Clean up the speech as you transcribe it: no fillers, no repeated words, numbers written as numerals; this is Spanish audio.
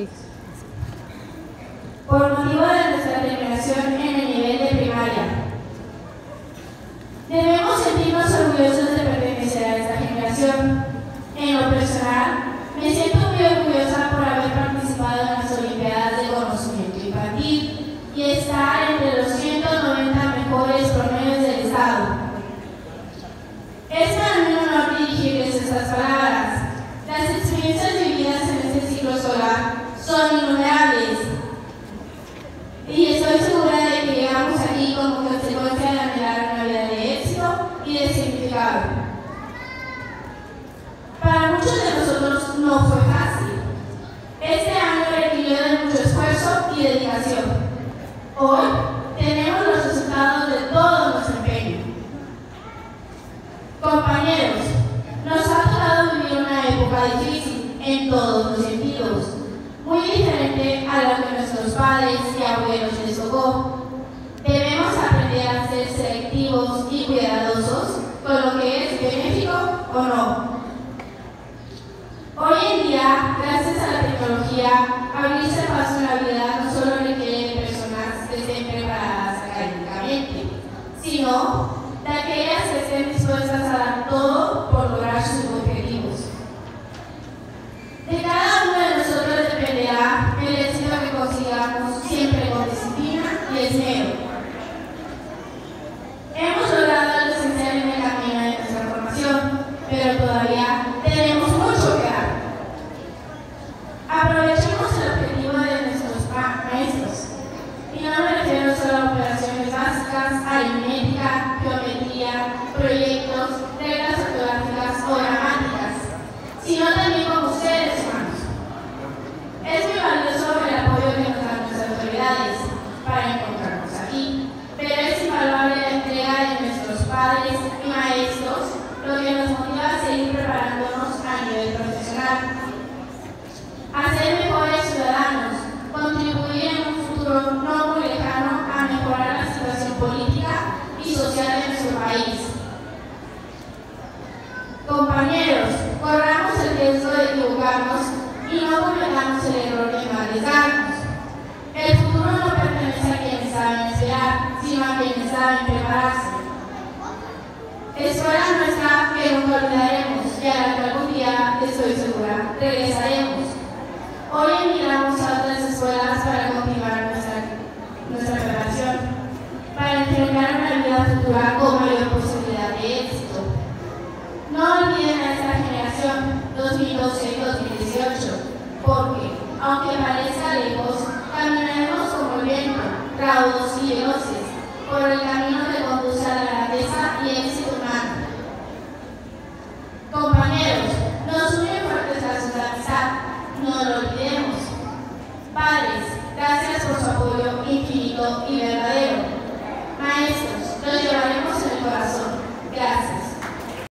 Sí. Por motivo de nuestra terminación en el nivel de primaria, debemos sentirnos orgullosos de pertenecer a esta generación. En lo personal, me siento muy orgullosa por haber participado en las Olimpiadas de Conocimiento Infantil y estar entre los 190 mejores promedios del Estado. Es para mí un honor dirigirles estas palabras. Las experiencias vividas en este ciclo escolar son innumerables y estoy segura de que llegamos aquí como consecuencia de anhelar una vida de éxito y de significado. Para muchos de nosotros no fue fácil. Este año requirió de mucho esfuerzo y dedicación. Hoy tenemos los resultados de todo nuestro empeño. Compañeros, nos ha tocado vivir una época difícil en todos los sentidos, muy diferente a la que nuestros padres y abuelos les tocó. Debemos aprender a ser selectivos y cuidadosos con lo que es benéfico o no. Hoy en día, gracias a la tecnología, abrirse paso en la vida no solo requiere de personas que estén preparadas académicamente, sino de aquellas que estén dispuestas a dar todo por lograr sus objetivos. De cada uno de nosotros dependerá el éxito que consigamos, siempre con disciplina y esmero. Hemos logrado lo esencial en el camino de nuestra formación, pero todavía tenemos mucho que dar. Aprovechemos el objetivo de nuestros maestros, y no me refiero solo a operaciones básicas, aritmética, geometría, proyectos, reglas ortográficas o gramáticas, sino también con ustedes, hermanos. Es muy valioso el apoyo que nos dan nuestras autoridades para encontrarnos aquí, pero es invaluable la entrega de nuestros padres y maestros, lo que nos motiva a seguir preparándonos a nivel profesional, a ser mejores ciudadanos, contribuir en un futuro no muy lejano a mejorar la situación política y social de nuestro país. Compañeros, corramos el riesgo de equivocarnos y no cometamos el error de no arriesgarnos. El futuro no pertenece a quienes saben esperar, sino a quienes saben prepararse. Escuela nuestra que nunca olvidaremos y a la que algún día, estoy segura, regresaremos. Hoy emigramos a otras escuelas para continuar nuestra preparación, para enfrentar una vida futura con mayor posibilidad de éxito. No olviden a esta generación 2012-2018, porque, aunque parezca lejos, caminaremos como el viento, raudos y veloces, por el camino